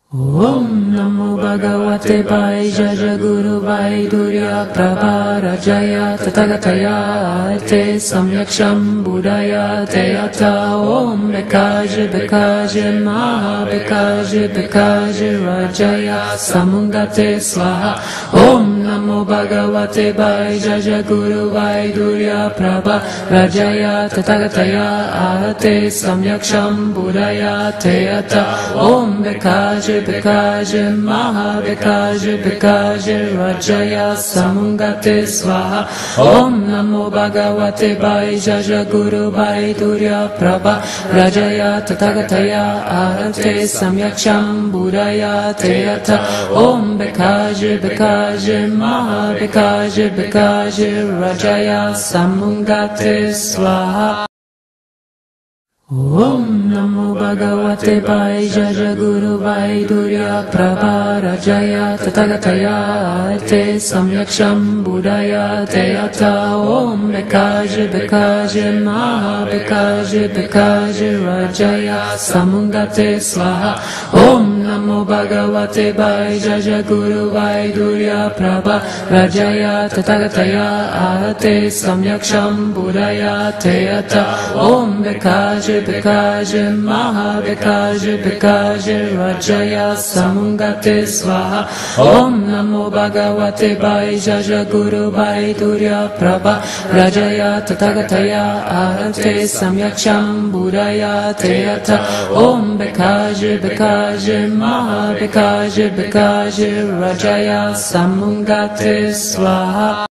Om Namo Bhagavate Vaidya Guru Vaidurya Prabharajaya Tathagataya Te Samyaksham Buddhaya Te Yata Om Bekaje Bekaje Maha Bekaje Bekaje Rajaya Samungate Swaha Om Namo Bhagavate Vaidya Guru Vaidurya Prabharajaya Tathagataya Te Samyaksham Buddhaya Te Yata Om Bekaje Bekaje Maha Bekaje Bekaje Rajaya Samungate Swaha Om Namo Bhagavate Vaidya Guru Vaidurya Prabharajaya Tathagataya Te Samyaksham Buddhaya Te Yata Om Bekaje Bekaje Maha Bekaje Bekaje Rajaya Samungate Swaha Om Namo Bhagavate Vaidya Guru Vaidurya Prabharajaya Tathagataya Te Samyaksham Buddhaya Te Yata Om Bekaje Bekaje Maha Bekaje Bekaje Rajaya Samungate Swaha Om Namo Bhagavate Vaidya Guru Vaidurya Prabharajaya Tathagataya Te Samyaksham Buddhaya Te Yata Om Bekaje Bekaje Maha Bekaje Bekaje Rajaya Samungate Swaha Om Namo Bhagavate Vaidya Guru Vaidurya Prabharajaya Tathagataya Te Samyaksham Buddhaya Te Yata Om Bekaje Bekaje Maha Bekaje Bekaje Rajaya Samungate Swaha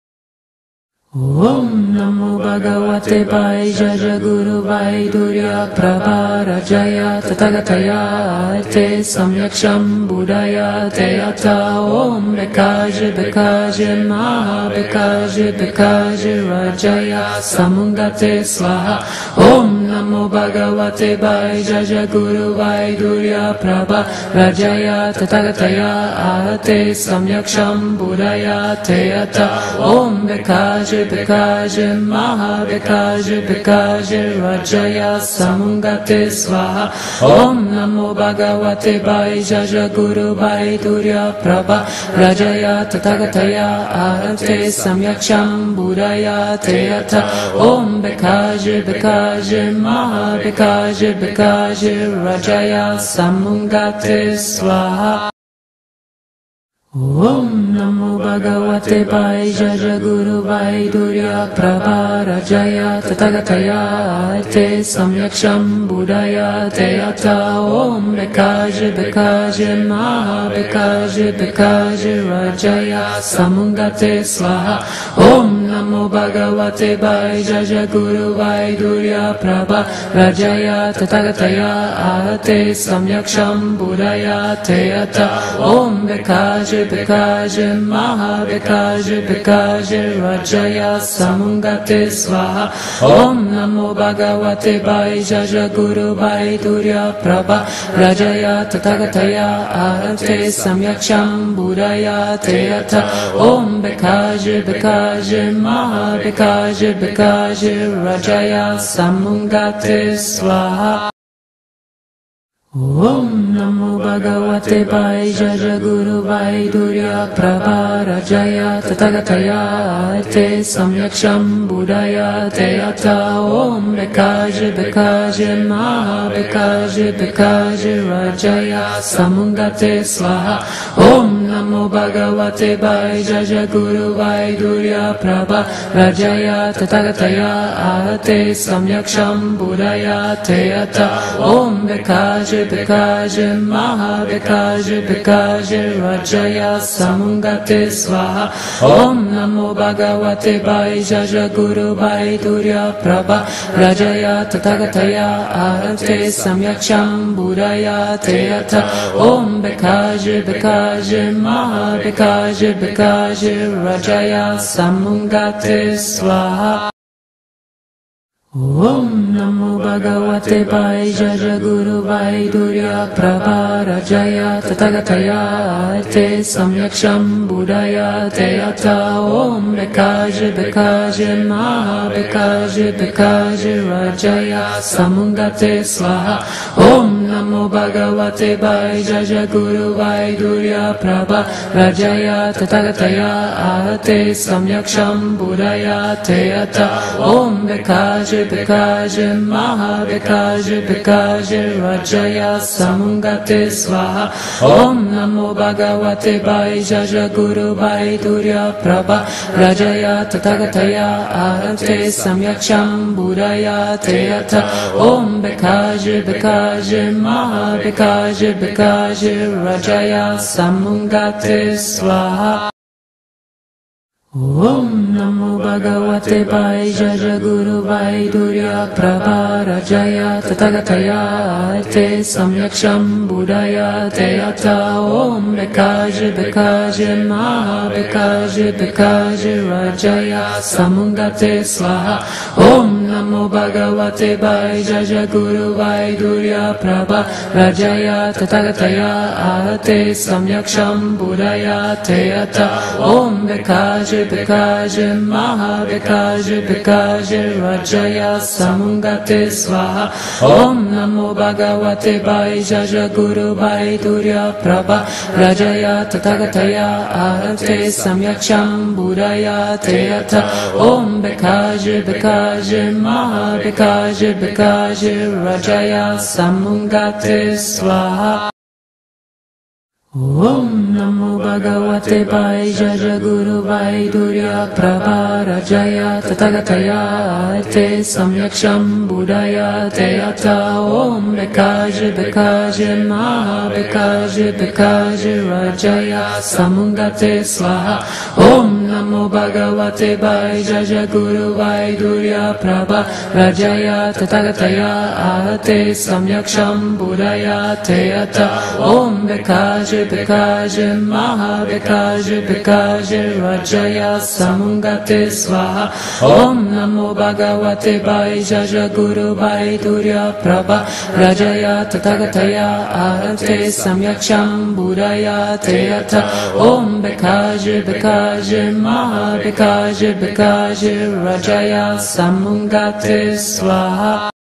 Om Namo Bhagavate Vaidya Guru Vaidurya Prabharajaya Tathagataya Te Samyaksham Buddhaya Te Yata Om Bekaje Bekaje Maha Bekaje Bekaje Rajaya Samungate Swaha Om Namo Bhagavate Vaidya Guru Vaidurya Prabharajaya Tathagataya Te Samyaksham Buddhaya Te Yata Om Bekaje Bekaje Maha Bekaje Bekaje Rajaya Samungate Swaha Om Namo Bhagavate Vaidya Guru Vaidurya Prabharajaya Tathagataya Te Samyaksham Buddhaya Te Yata Om Bekaje Bekaje Maha Bekaje Bekaje Rajaya Samungate Swaha Om Namo Bhagavate Vaidya Guru Vaidurya Prabharajaya Tathagataya Te Samyaksham Buddhaya Te Yata Om Bekaje Bekaje Maha Bekaje Bekaje Rajaya Samungate Swaha Om Namo Bhagavate Vaidya Guru Vaidurya Prabharajaya Tathagataya Te Samyaksham Buddhaya Te Yata Om Bekaje Bekaje Maha Bekaje Bekaje Rajaya Samungate Swaha Om Namo Bhagavate Vaidya Guru Vaidurya Prabharajaya Tathagataya Te Samyaksham Buddhaya Te Yata Om Bekaje Bekaje Maha Bekaje Bekaje Rajaya Samungate Swaha Om Namo Bhagavate Vaidya Guru Vaidurya Prabharajaya Tathagataya Te Samyaksham Buddhaya Te Yata Om Bekaje Bekaje Maha Bekaje Bekaje Rajaya Samungate Swaha Om Namo Bhagavate Vaidya Guru Vaidurya Prabharajaya Tathagataya Te Samyaksham Buddhaya Te Yata Om Bekaje Bekaje Maha Bekaje Bekaje Rajaya Samungate Swaha Om Namo Bhagavate Vaidya Guru Vaidurya Prabharajaya Tathagataya Te Samyaksham Buddhaya Te Yata Om Bekaje Bekaje Maha Bekaje Bekaje Rajaya Samungate Swaha Om Namo Bhagavate Vaishya Guru Vaidurya Prabharajaya Tathagataya Te Samyaksham Buddhaya Te Yata Om Bekaje Bekaje Maha Bekaje Bekaje Rajaya Samungate Swaha Om Namo Bhagavate Vaishya Guru Vaidurya Prabharajaya Tathagataya Te Samyaksham Buddhaya Te Yata Om Bekaje Bekaje Maha Bekaje Bekaje Rajaya Samungate Swaha Om Namo Bhagavate Vaishya Guru Vaidurya Prabharajaya Tathagataya Arhate Samyaksham Buddhaya Te Yata Om Bekaje Bekaje Maha Bekaje Bekaje Rajaya Samungate Swaha Om Namo Bhagavate Vaishya Guru Vaidurya Prabharajaya Tathagataya Te Samyaksham Buddhaya Te Yata Om Bekaje Bekaje Maha Bekaje Bekaje Rajaya Samungate Swaha Om Namo Bhagavate Vaishya Guru Vaidurya Prabharajaya Tathagataya Te Samyaksham Buddhaya Te Yata Om Bekaje Bekaje Maha Bekaje Bekaje Rajaya Samungate Swaha Om Namo Bhagavate Vaishya Guru Vaidurya Prabharajaya Tathagataya Te Samyaksham Buddhaya Te Yata Om Bekaje Bekaje Maha Bekaje Bekaje Rajaya Samungate Swaha Om Namo Bhagavate Vaishya Guru Vaidurya Prabharajaya Tathagataya Te Samyaksham Buddhaya Te Yata Om Bekaje Bekaje Maha Bekaje Bekaje Rajaya Samungate Swaha Om Namo Bhagavate Vaishya Guru Vaidurya Prabharajaya Tathagataya Te Samyaksham Buddhaya Te Yata Om Bekaje Bekaje Maha Bekaje Bekaje Rajaya Samungate Swaha Om Namo Bhagavate Vaishya Guru Vaidurya Prabharajaya Tathagataya Te Samyaksham Buddhaya Te Yata Om Bekaje Bekaje Maha Bekaje Bekaje Rajaya Samungate Swaha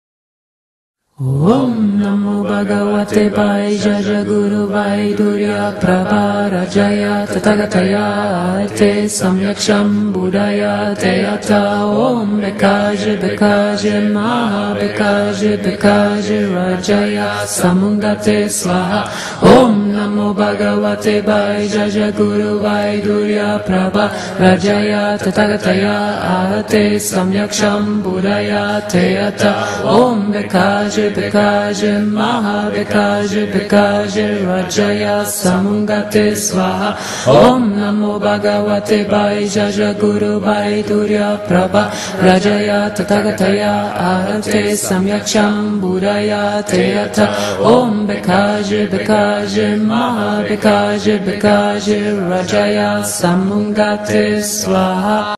Om Namo Bhagavate Vaishya Guru Vaidurya Prabharajaya Tathagataya Te Samyaksham Buddhaya Te Yata Om Bekaje Bekaje Maha Bekaje Bekaje Rajaya Samungate Swaha Om Namo Bhagavate Vaishya Guru Vaidurya Prabharajaya Tathagataya Te Samyaksham Buddhaya Te Yata Om Bekaje Bekaje Maha Bekaje Bekaje Rajaya Samungate Swaha Om Namo Bhagavate Vaishya Guru Vaidurya Prabharajaya Tathagataya Te Samyaksham Buddhaya Te Yata Om Bekaje Bekaje Maha Bekaje Bekaje Rajaya Samungate Swaha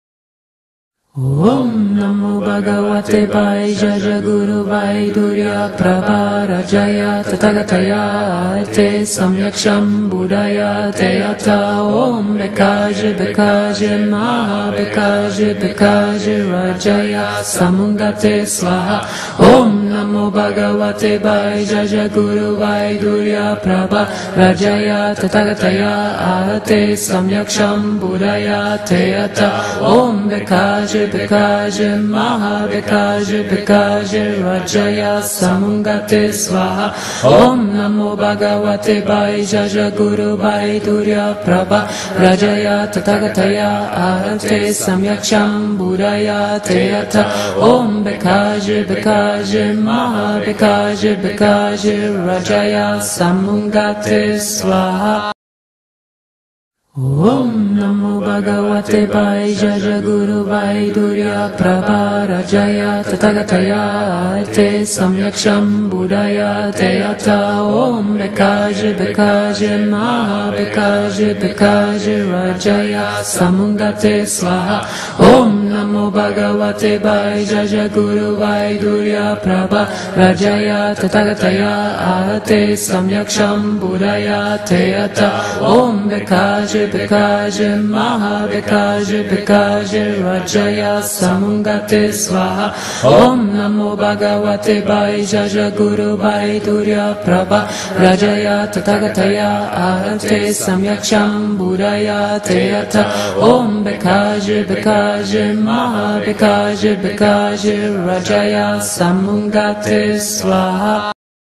Om Namo Bhagavate Vaishya Guru Vaidurya Prabharajaya Tathagataya Te Samyaksham Buddhaya Te Yata Om Bekaje Bekaje Maha Bekaje Bekaje Rajaya Samungate Swaha Om Namo Bhagavate Vaishya Guru Vaidurya Prabharajaya Tathagataya Te Samyaksham Buddhaya Te Yata Om Bekaje Bekaje Maha Bekaje Bekaje Rajaya Samungate Swaha Om Namo Bhagavate Vaishya Guru Vaidurya Prabharajaya Tathagataya Te Samyaksham Buddhaya Te Yata Om Bekaje Bekaje Maha Bekaje Bekaje Rajaya Samungate Swaha Om Namo Bhagavate Vaishya Guru Vaidurya Prabharajaya Tathagataya Te Samyaksham Buddhaya Te Yata Om Bekaje Bekaje Maha Bekaje Bekaje Rajaya Samungate Swaha Om Namo Bhagavate Vaishya Guru Vaidurya Prabharajaya Tathagataya Te Samyaksham Buddhaya Te Yata Om Bekaje Bekaje Maha Bekaje Bekaje Rajaya Samungate Swaha Om Namo Bhagavate Vaishya Guru Vaidurya Prabharajaya Tathagataya Te Samyaksham Buddhaya Te Yata Om Bekaje Bekaje Maha Bekaje Bekaje Rajaya Samungate Swaha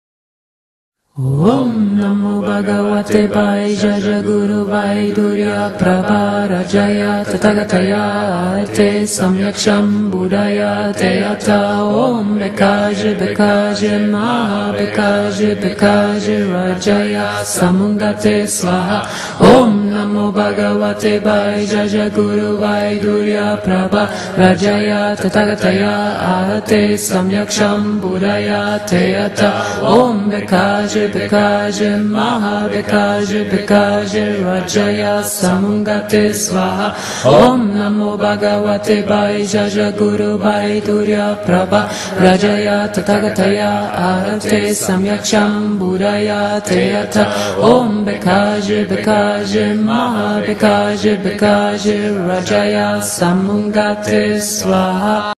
Om Namo Bhagavate Vaishya Guru Vaidurya Prabharajaya Tathagataya Te Samyaksham Buddhaya Te Yata Om Bekaje Bekaje Maha Bekaje Bekaje Rajaya Samungate Swaha Om Namo Bhagavate Vaishya Guru Vaidurya Prabharajaya Tathagataya Te Samyaksham Buddhaya Te Yata Om Bekaje Bekaje Maha Bekaje Bekaje Rajaya Samungate Swaha Om Namo Bhagavate Vaishya Guru Vaidurya Prabharajaya Tathagataya Te Samyaksham Buddhaya Te Yata Om Bekaje Bekaje Maha Bekaje Bekaje Rajaya Samungate Swaha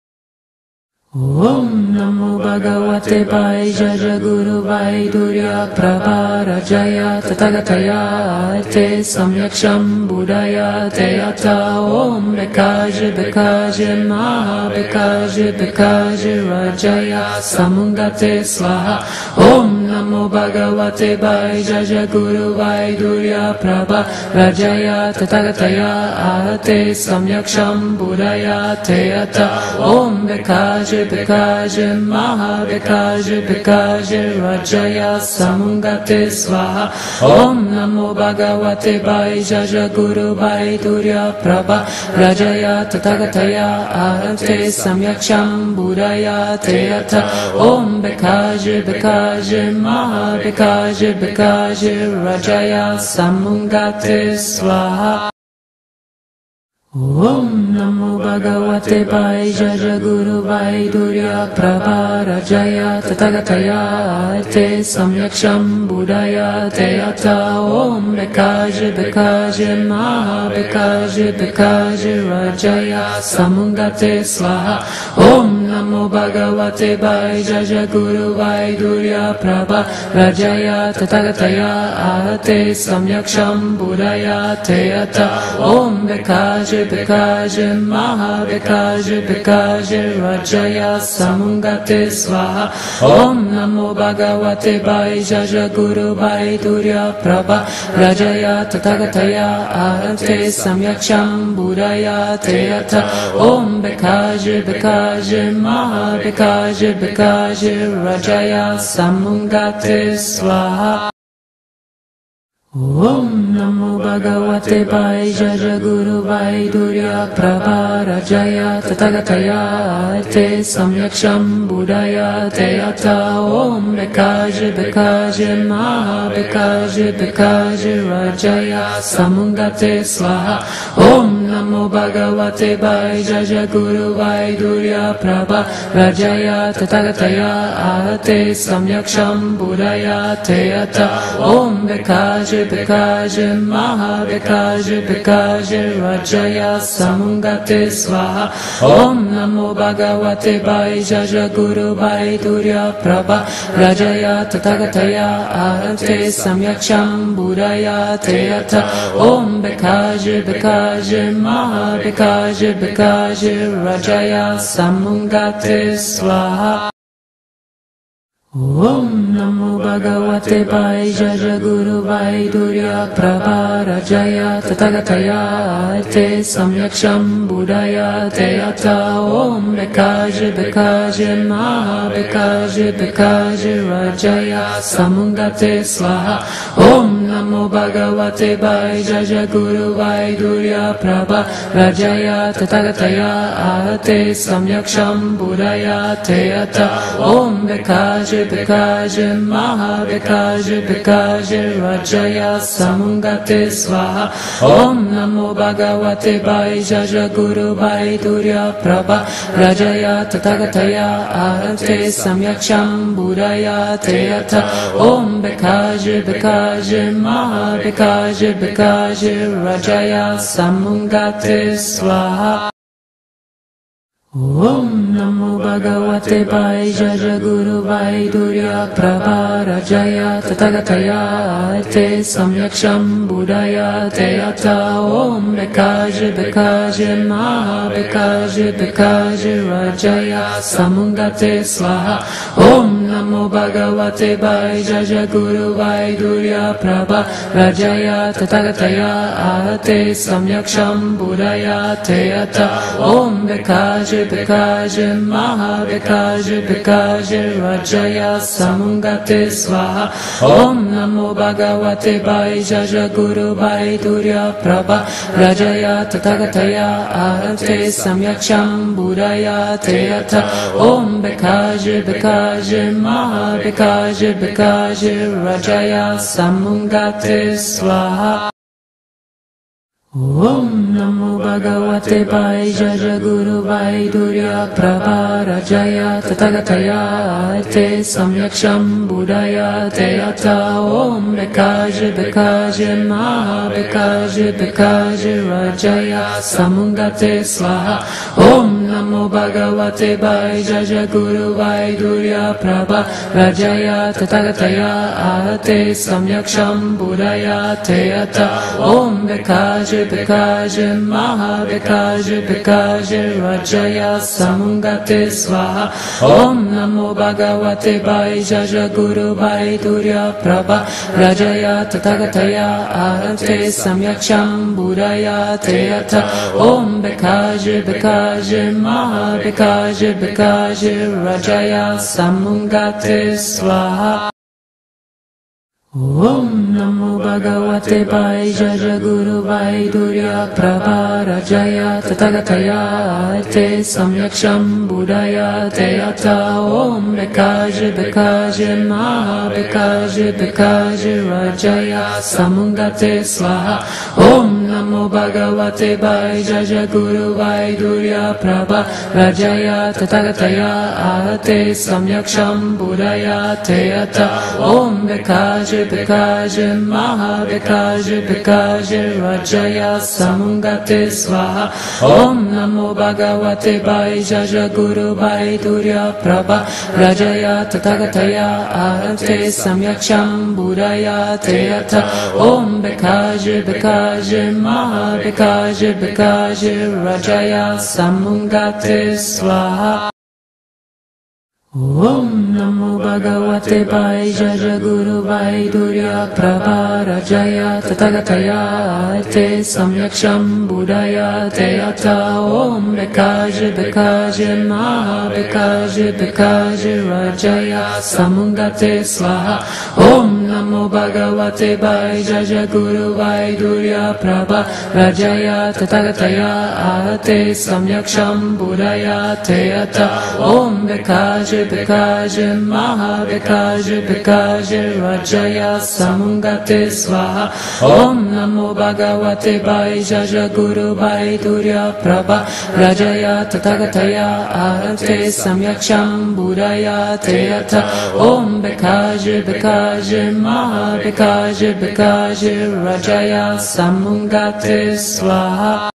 Om Namo Bhagavate Vaishya Guru Vaidurya Prabharajaya Tathagataya Te Samyaksham Buddhaya Te Yata Om Bekaje Bekaje Maha Bekaje Bekaje Rajaya Samungate Swaha Om Namo Bhagavate Vaishya Guru Vaidurya Prabharajaya Tathagataya Te Samyaksham Buddhaya Te Yata Om Bekaje Bekaje Maha Bekaje Bekaje Rajaya Samungate Swaha Om Namo Bhagavate Vaishya Guru Vaidurya Prabharajaya Tathagataya Te Samyaksham Buddhaya Te Yata Om Bekaje Bekaje Maha Bekaje Bekaje Rajaya Samungate Swaha Om Namo Bhagavate Vaishya Guru Vaidurya Prabharajaya Tathagataya Te Samyaksham Buddhaya Te Yata Om Bekaje Bekaje Maha Bekaje Bekaje Rajaya Samungate Swaha Om Namo Bhagavate Vaishya Guru Vaidurya Prabharajaya Tathagataya Te Samyaksham Buddhaya Te Yata Om Bekaje Bekaje Maha Bekaje Bekaje Rajaya Samungate Swaha Om Namo Bhagavate Vaishya Guru Vaidurya Prabharajaya Tathagataya Te Samyaksham Buddhaya Te Yata Om Bekaje Bekaje Maha Bekaje Bekaje Rajaya Samungate Swaha Om Namo Bhagavate Vaishya Guru Vaidurya Prabharajaya Tathagataya Te Samyaksham Buddhaya Te Yata Om Bekaje Bekaje Maha Bekaje Bekaje Rajaya Samungate Swaha Om Namo Bhagavate Vaishya Guru Vaidurya Prabharajaya Tathagataya Te Samyaksham Buddhaya Te Yata Om Bekaje Bekaje Maha Bekaje Bekaje Rajaya Samungate Swaha Om Namo Bhagavate Vaishya Guru Vaidurya Prabharajaya Tathagataya Te Samyaksham Buddhaya Te Yata Om Bekaje Bekaje Maha Bekaje Bekaje Rajaya Samungate Swaha Om Namo Bhagavate Vaishya Guru Vaidurya Prabharajaya Tathagataya Te Samyaksham Buddhaya Te Yata Om Bekaje Bekaje Maha Bekaje Bekaje Rajaya Samungate Swaha Om Namo Bhagavate Vaishya Guru Vaidurya Prabharajaya Tathagataya Te Samyaksham Buddhaya Te Yata Om Bekaje Bekaje Maha Bekaje Bekaje Rajaya Samungate Swaha Om Namo Bhagavate Vaishya Guru Vaidurya Prabharajaya Tathagataya Te Samyaksham Buddhaya Te Yata Om Bekaje Bekaje Maha Bekaje Bekaje Rajaya Samungate Swaha Om Namo Bhagavate Vaishya Guru Vaidurya Prabharajaya Tathagataya Te Samyaksham Buddhaya Te Yata Om Bekaje Bekaje Maha Bekaje Bekaje Rajaya Samungate Swaha Om Namo Bhagavate Vaishya Guru Vaidurya Prabharajaya Tathagataya Te Samyaksham Buddhaya Te Yata Om Bekaje Bekaje Maha Bekaje Bekaje Rajaya Samungate Swaha Om Namo Bhagavate Vaishya Guru Vaidurya Prabharajaya Tathagataya Te Samyaksham Buddhaya Te Yata Om Bekaje Bekaje Maha Bekaje Bekaje Rajaya Samungate Swaha Om Namo Bhagavate Vaishya Guru Vaidurya Prabharajaya Tathagataya Te Samyaksham Buddhaya Te Yata Om Bekaje Bekaje Maha Bekaje Bekaje Rajaya Samungate Swaha Om Namo Bhagavate Vaishya Guru Vaidurya Prabharajaya Tathagataya Te Samyaksham Buddhaya Te Yata Om Bekaje Bekaje Maha Bekaje Bekaje Rajaya Samungate Swaha Om Namo Bhagavate Vaishya Guru Vaidurya Prabharajaya Tathagataya Te Samyaksham Buddhaya Te Yata Om Bekaje Bekaje Maha Bekaje Bekaje Rajaya Samungate Swaha Om Namo Bhagavate Vaishya Guru Vaidurya Prabharajaya Tathagataya Te Samyaksham Buddhaya Te Yata Om Bekaje Bekaje Maha Bekaje Bekaje Rajaya Samungate Swaha Om Namo Bhagavate Vaishya Guru Vaidurya Prabharajaya Tathagataya Te Samyaksham Buddhaya Te Yata Om Bekaje Bekaje Maha Bekaje Bekaje Rajaya Samungate Swaha Om Namo Bhagavate Vaishya Guru Vaidurya Prabharajaya Tathagataya Te Samyaksham Buddhaya Te Yata Om Bekaje Bekaje Maha Bekaje Bekaje Rajaya Samungate Swaha Om Namo Bhagavate Vaishya Guru Vaidurya Prabharajaya Tathagataya Te Samyaksham Buddhaya Te Yata Om Bekaje Bekaje Maha Bekaje Bekaje Rajaya Samungate Swaha Om Namo Bhagavate Vaishya Guru Vaidurya Prabharajaya Tathagataya Te Samyaksham Buddhaya Te Yata Om Bekaje Bekaje Maha Bekaje Bekaje Rajaya Samungate Swaha Om Namo Bhagavate Vaishya Guru Vaidurya Prabharajaya Tathagataya Te Samyaksham Buddhaya Te Yata Om Bekaje Bekaje Maha Bekaje Bekaje Rajaya Samungate Swaha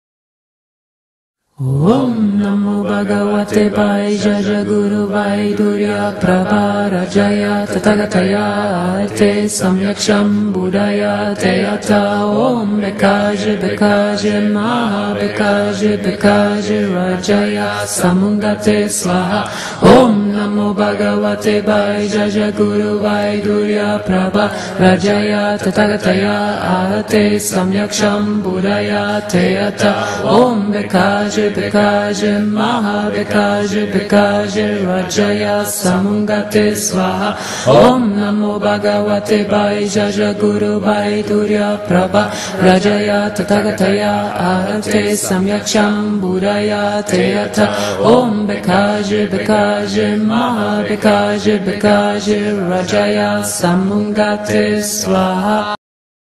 Om Namo Bhagavate Vaishya Guru Vaidurya Prabharajaya Tathagataya Te Samyaksham Buddhaya Te Yata Om Bekaje Bekaje Maha Bekaje Bekaje Rajaya Samungate Swaha Om Namo Bhagavate Vaidyaja Guru Vaidurya Prabha Rajaya Tathagataya Ahate Samyaksham Buddhaya Teyata Om Bekaje Bekaje Maha Bekaje Bekaje Rajaya Samungate Swaha Om Namo Bhagavate Vaidyaja Guru Vaidurya Prabha Rajaya Tathagataya Ahate Samyaksham Buddhaya Teyata Om Bekaje Bekaje Maha Bekaje Bekaje Rajaya Samungate Swaha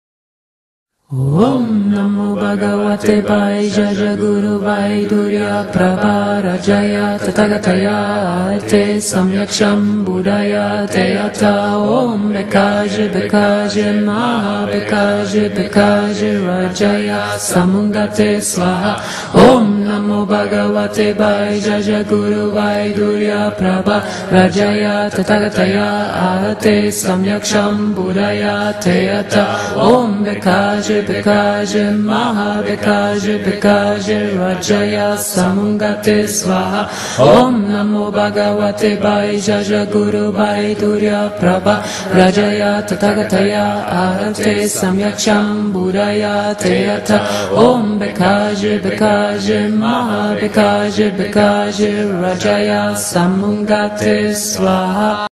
Om Namo Bhagavate Vaidyaja Guru Vaidurya Prabha Rajaya Tathagataya Ate Samyaksham Buddhaya Teyata Om Bekaje Bekaje Maha Bekaje Bekaje Rajaya Samungate Swaha Om Namo Bhagavate Vaidyaja Guru Vaidurya Prabha Rajaya Tathagataya Ate Samyaksham Buddhaya Teyata Om Bekaje Bekaje Maha Bekaje Bekaje Rajaya Samungate Swaha Om Namo Bhagavate Vaidyaja Guru Vaidurya Prabha Rajaya Tathagataya Ate Samyaksham Buddhaya Teyata Om Bekaje Bekaje Maha Bekaje Bekaje Rajaya Samungate Swaha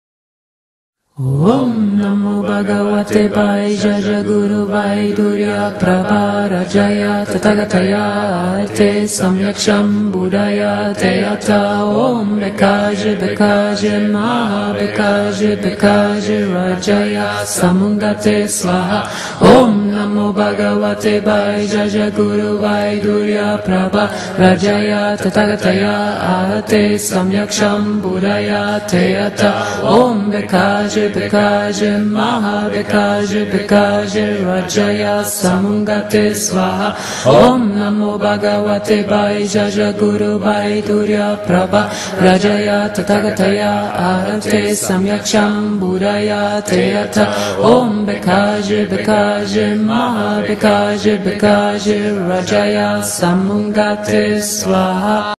Om Namo Bhagavate Vaidyaja Guru Vaidurya Prabha Rajaya Tathagataya Ate Samyaksham Buddhaya Teyata Om Bekaje Bekaje Maha Bekaje Bekaje Rajaya Samungate Swaha Om Namo Bhagavate Vaidyaja Guru Vaidurya Prabha Rajaya Tathagataya Ate Samyaksham Buddhaya Teyata Om Bekaje Bekaje Maha Bekaje Bekaje Rajaya Samungate Swaha Om Namo Bhagavate Vaidyaja Guru Vaidurya Prabha Rajaya Tathagataya Ate Samyaksham Buddhaya Teyata Om Bekaje Bekaje Maha Bekaje Bekaje Rajaya Samungate Swaha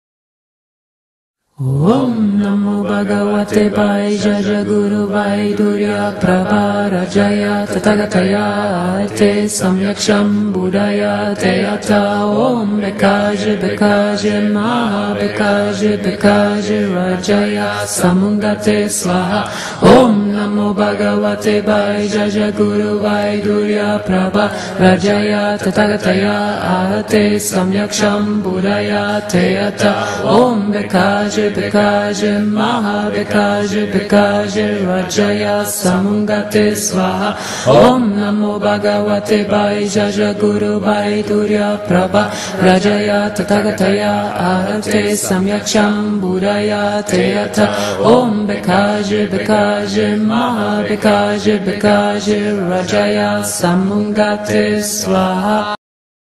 Om Namo Bhagavate Vaidyaja Guru Vaidurya Prabha Rajaya Tathagataya Ate Samyaksham Buddhaya Teyata Om Bekaje Bekaje Maha Bekaje Bekaje Rajaya Samungate Swaha Om Namo Bhagavate Vaidyaja Guru Vaidurya Prabha Rajaya Tathagataya Ate Samyaksham Buddhaya Teyata Om Bekaje Bekaje Maha Bekaje Bekaje Rajaya Samungate Swaha Om Namo Bhagavate Vaidyaja Guru Vaidurya Prabha Rajaya Tathagataya Ate Samyaksham Buddhaya Teyata Om Bekaje Bekaje Maha Bekaje Bekaje Rajaya Samungate Swaha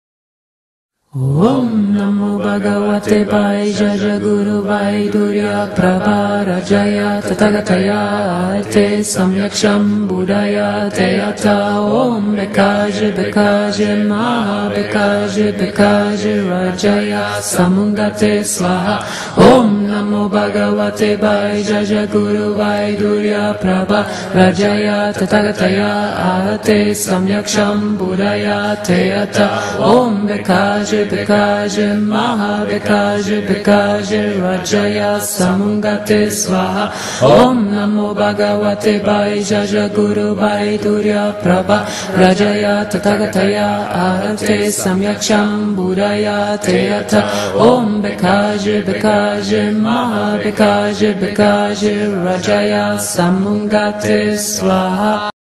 Om Namo Bhagavate Vaidyaja Guru Vaidurya Prabha Rajaya Tathagataya Ate Samyaksham Buddhaya Teyata Om Bekaje Bekaje Maha Bekaje Bekaje Rajaya Samungate Swaha Om Namo Bhagavate Vaidyaja Guru Vaidurya Prabha Rajaya Tathagataya Ate Samyaksham Buddhaya Teyata Om Bekaje Bekaje Maha Bekaje Bekaje Rajaya Samungate Swaha Om Namo Bhagavate Vaidyaja Guru Vaidurya Prabha Rajaya Tathagataya Ate Samyaksham Buddhaya Teyata Om Bekaje Bekaje Maha Bekaje Bekaje Rajaya Samungate Swaha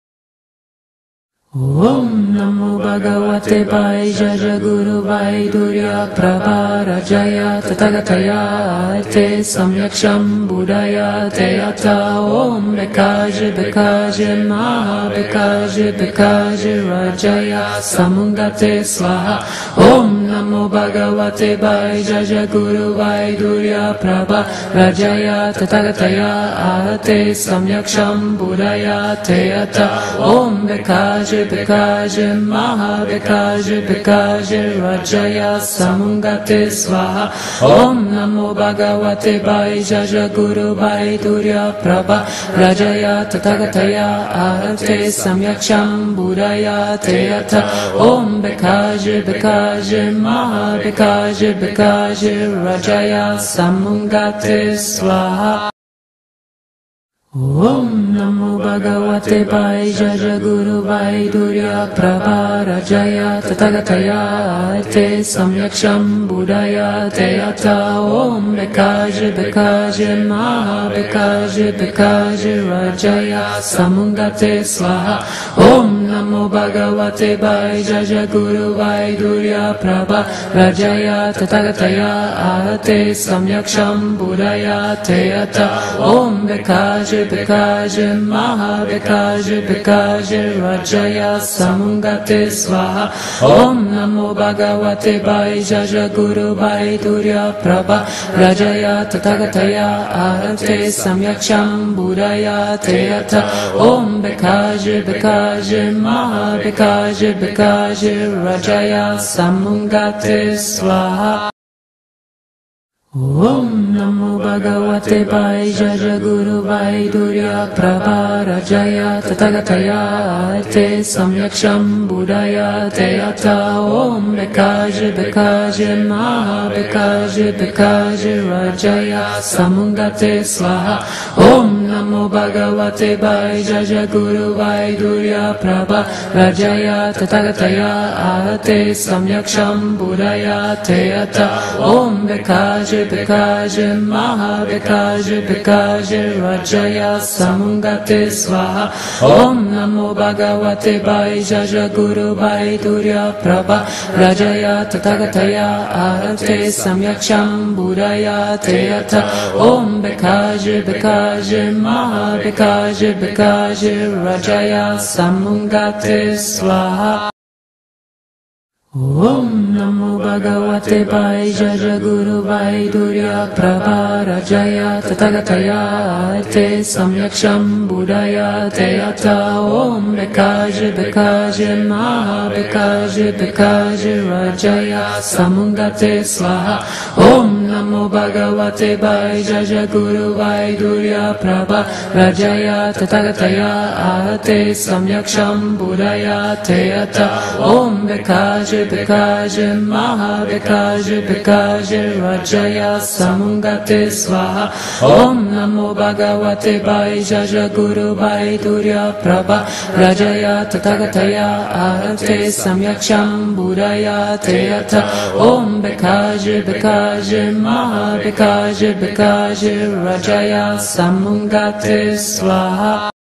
Om Namo Bhagavate Vaidyaja Guru Vaidurya Prabha Rajaya Tathagataya Ate Samyaksham Buddhaya Teyata Om Bekaje Bekaje Maha Bekaje Bekaje Rajaya Samungate Swaha Om Namo Bhagavate Vaidyaja Guru Vaidurya Prabha Rajaya Tathagataya Ate Samyaksham Buddhaya Teyata Om Bekaje Bikaja Mahabikaja Bikaja Rajaya Samungate Swaha Om Namo Bhagavate Vaishaja Guru Vaidurya Prabha Rajaya Tathagataya Arate Samyaksham Budaya Teyata Om Bikaja Bikaja Mahabikaja Bikaja Rajaya Samungate Swaha Om Namo Bhagavate Vaishaja Guru Vaidurya Prabha Rajaya Tathagataya Te Samyaksham Budaya Teyata Om Bikaja Bikaja Mahabikaja Bikaja Rajaya Samungate Swaha Om Namo Bhagavate Vaishaja Guru Vaidurya Prabha Rajaya Tathagataya Te Samyaksham Budaya Teyata Om Bikaja Bikaja Mahabikaja Bikaja Rajaya Samungate Swaha Om Namo Bhagavate Vaishaja Guru Vaidurya Prabha Rajaya Tathagataya Te Samyaksham Budaya Teyata Om Bikaja Bikaja Mahabikaja Bikaja Rajaya Samungate Swaha Om Namo Bhagavate Vaishaja Guru Vaidurya Prabha Rajaya Tathagataya Te Samyaksham Budaya Teyata Om Bikaja Bikaja Mahabikaja Bikaja Rajaya Samungate Swaha Om Namo Bhagavate Vaishaja Guru Vaidurya Prabha Rajaya Tathagataya Te Samyaksham Budaya Teyata Om Bikaja Bikaja Mahabikaja Bikaja Rajaya Samungate Swaha Om Namo Bhagavate Vaishaja Guru Vaidurya Prabha Rajaya Tathagataya Te Samyaksham Budaya Teyata Om Bikaja Bikaja Mahabikaja Bikaja Rajaya Samungate Swaha Om Namo Bhagavate Vaishaja Guru Vaidurya Prabha Rajaya Tathagataya Te Samyaksham Budaya Teyata Om Bikaja Bikaja Mahabikaja Bikaja Rajaya Samungate Swaha Om Namo Bhagavate Vaishaja Guru Vaidurya Prabha Rajaya Tathagataya Te Samyaksham Budaya Teyata Om Bikaja Bikaja Mahabikaja Bikaja Rajaya Samungate Swaha Om Namo Bhagavate Vaishaja Guru Vaidurya Prabha Rajaya Tathagataya Te Samyaksham Budaya Teyata Om Bikaja Bikaja Mahabikaja Bikaja Rajaya Samungate Swaha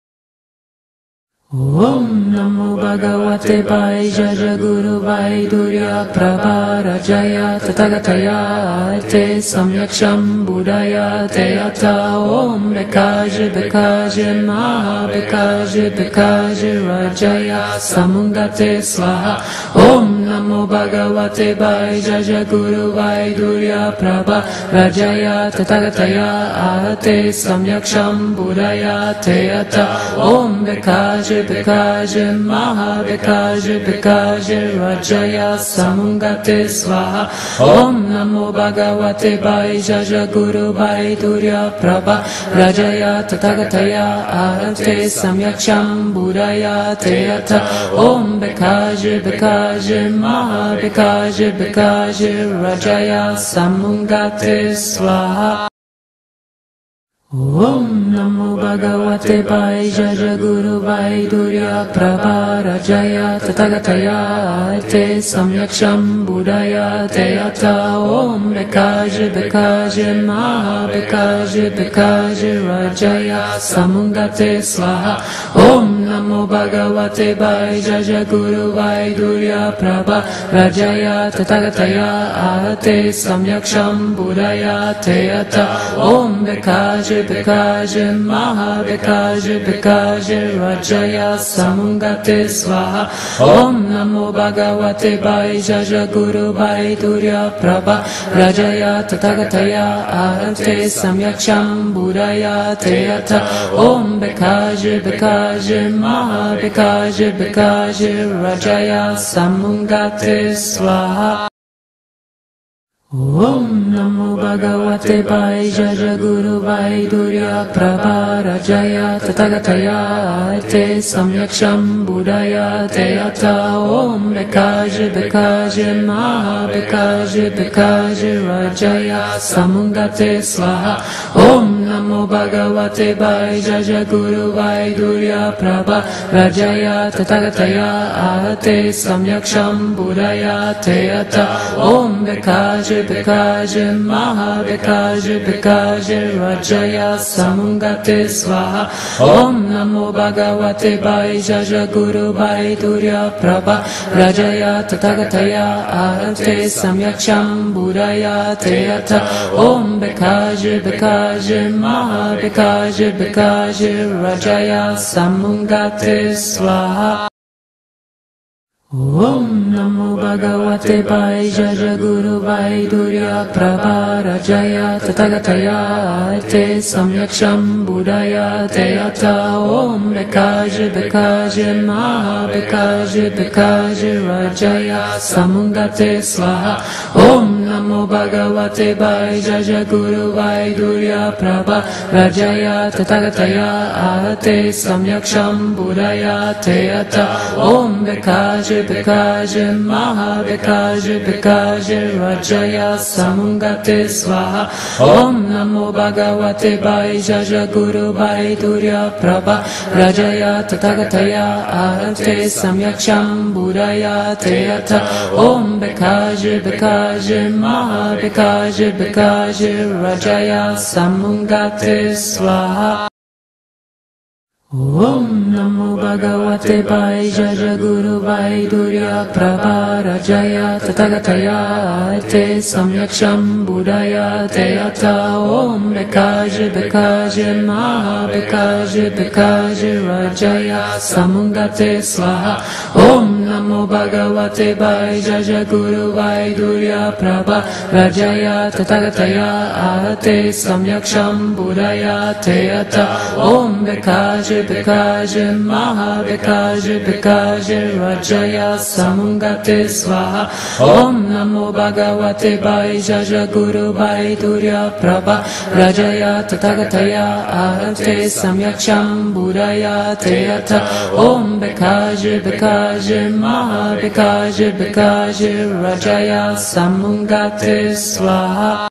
Om Namo Bhagavate Vaishaja Guru Vaidurya Prabha Rajaya Tathagataya Te Samyaksham Budaya Teyata Om Bikaja Bikaja Mahabikaja Bikaja Rajaya Samungate Swaha Om Namo Bhagavate Vaishaja Guru Vaidurya Prabha Rajaya Tathagataya Te Samyaksham Budaya Teyata Om Bikaja Bikaja Mahabikaja Bikaja Rajaya Samungate Swaha Om Namo Bhagavate Vaishaja Guru Vaidurya Prabha Rajaya Tathagataya Te Samyaksham Budaya Teyata Om Bikaja Bikaja Mahabikaja Bikaja Rajaya Samungate Swaha Om Namo Bhagavate Vaishaja Guru Vaidurya Prabha Rajaya Tathagataya Te Samyaksham Budaya Teyata Om Bikaja Bikaja Mahabikaja Bikaja Rajaya Samungate Swaha Om Namo Bhagavate Vaishaja Guru Vaidurya Prabha Rajaya Tathagataya Te Samyaksham Budaya Teyata Om Bikaja Bikaja Mahabikaja Bikaja Rajaya Samungate Swaha Om Namo Bhagavate Vaishaja Guru Vaidurya Prabha Rajaya Tathagataya Arate Samyaksham Budaya Teyata Om Bikaja Bikaja Mahabikaja Bikaja Rajaya Samungate Swaha Om Namo Bhagavate Vaishaja Guru Vaidurya Prabha Rajaya Tathagataya Te Samyaksham Budaya Teyata Om Bikaja Bikaja Mahabikaja Bikaja Rajaya Samungate Swaha Om Namo Bhagavate Vaishaja Guru Vaidurya Prabha Rajaya Tathagataya Te Samyaksham Budaya Teyata Om Bikaja Bikaja Mahabikaja Bikaja Rajaya Samungate Swaha Om Namo Bhagavate Vaishaja Guru Vaidurya Prabha Rajaya Tathagataya Te Samyaksham Budaya Teyata Om Bikaja Bikaja Mahabikaja Bikaja Rajaya Samungate Swaha Om Namo Bhagavate Vaishaja Guru Vaidurya Prabha Rajaya Tathagataya Te Samyaksham Budaya Teyata Om Bikaja Bikaja Mahabikaja Bikaja Rajaya Samungate Swaha Om Namo Bhagavate Vaishaja Guru Vaidurya Prabha Rajaya Tathagataya Te Samyaksham Budaya Teyata Om Bikaja Bikaja Mahabikaja Bikaja Rajaya Samungate Swaha Om Namo Bhagavate Vaishaja Guru Vaidurya Prabha Rajaya Tathagataya Te Samyaksham Budaya Teyata Om Bikaja Bikaja Mahabikaja Bikaja Rajaya Samungate Swaha Om Namo Bhagavate Vaishaja Guru Vaidurya Prabha Rajaya Tathagataya Te Samyaksham Budaya Teyata Om Bikaja Bikaja Mahabikaja Bikaja Rajaya Samungate Swaha Om Namo Bhagavate Vaishaja Guru Vaidurya Prabha Rajaya Tathagataya Te Samyaksham Budaya Teyata Om Bikaja Bikaja Mahabikaja Bikaja Rajaya Samungate Swaha Om Namo Bhagavate Vaishaja Guru Vaidurya Prabha Rajaya Tathagataya Te Samyaksham Budaya Teyata Om Bikaja Bikaja Mahabikaja Bikaja Rajaya Samungate Swaha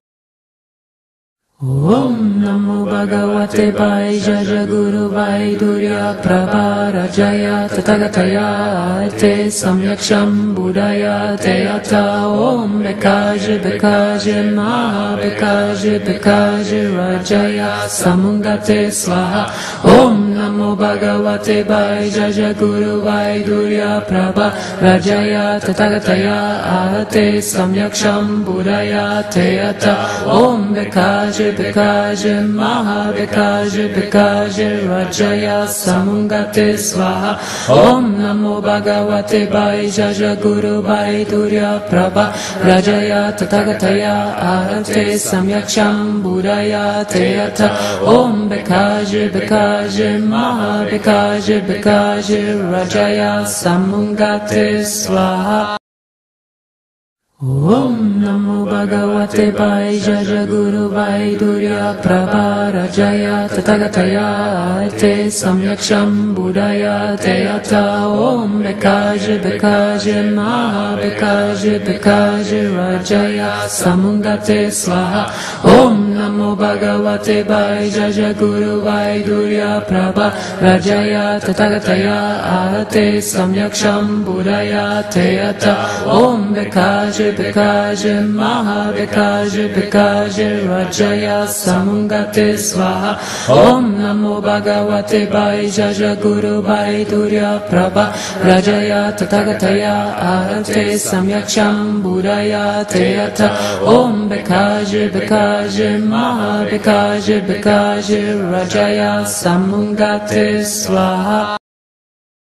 Om Namo Bhagavate Vaishaja Guru Vaidurya Prabha Rajaya Tathagataya Te Samyaksham Budaya Teyata Om Bikaja Bikaja Mahabikaja Bikaja Rajaya Samungate Swaha Om Namo Bhagavate Vaishaja Guru Vaidurya Prabha Rajaya Tathagataya Te Samyaksham Budaya Teyata Om Bikaja Bikaja Mahabikaja Bikaja Rajaya Samungate Swaha Om Namo Bhagavate Vaishaja Guru Vaidurya Prabha Rajaya Tathagataya Te Samyaksham Budaya Teyata Om Bikaja Bikaja Mahabikaja Bikaja Rajaya Samungate Swaha Om Namo Bhagavate Vaishaja Guru Vaidurya Prabha Rajaya Tathagataya Te Samyaksham Budaya Teyata Om Bikaja Bikaja Mahabikaja Bikaja Rajaya Samungate Swaha Om Namo Bhagavate Vaishaja Guru Vaidurya Prabha Rajaya Tathagataya Te Samyaksham Budaya Teyata Om Bikaja Bikaja Maha Bikaja Bikaja Rajaya Samungate Swaha Om Namo Bhagavate Vajaja Guru Vaidurya Prabha Rajaya Tathagataya Arate Samyaksham Buddhaya Teyata Om Bikaja Bikaja Maha Bikaja Bikaja Rajaya Samungate Swaha